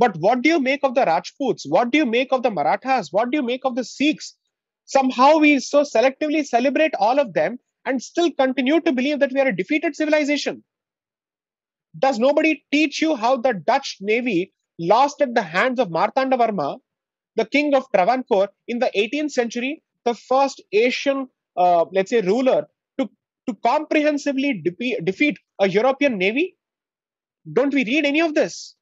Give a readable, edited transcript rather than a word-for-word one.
But what do you make of the Rajputs? What do you make of the Marathas? What do you make of the Sikhs? Somehow we so selectively celebrate all of them and still continue to believe that we are a defeated civilization. Does nobody teach you how the Dutch Navy lost at the hands of Martanda Varma, the king of Travancore, in the 18th century, the first Asian, let's say, ruler to comprehensively defeat a European navy? Don't we read any of this?